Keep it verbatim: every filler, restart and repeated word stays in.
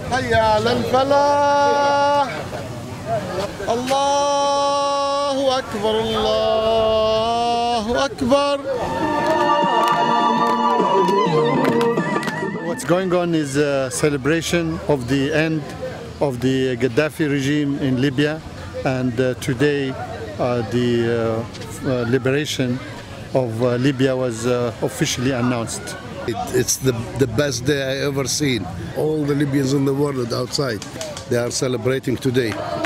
هيا على الفلاح. الله أكبر الله أكبر. What's going on is a celebration of the end of the Gaddafi regime in Libya, and uh, today uh, the uh, uh, liberation of uh, Libya was uh, officially announced. It, it's the, the best day I ever seen. All the Libyans in the world outside, they are celebrating today.